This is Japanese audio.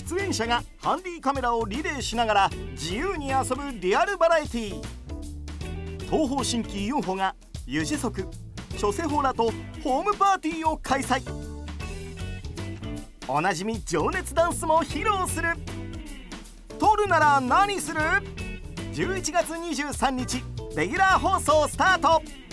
出演者がハンディカメラをリレーしながら自由に遊ぶリアルバラエティー。東方神起 UFO がユジソク、諸世宝らとホームパーティーを開催。おなじみ情熱ダンスも披露する。撮るなら何する？ 11 月23日レギュラー放送スタート。